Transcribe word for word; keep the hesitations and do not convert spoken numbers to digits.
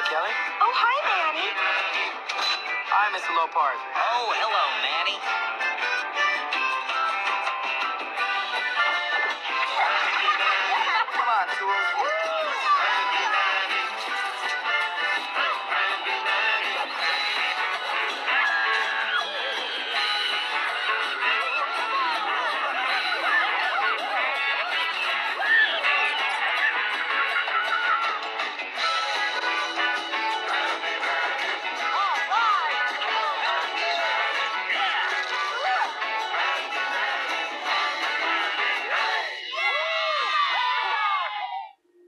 Kelly. Oh, hi, Nanny. Hi, Mister Lopard. Oh, hello, Nanny.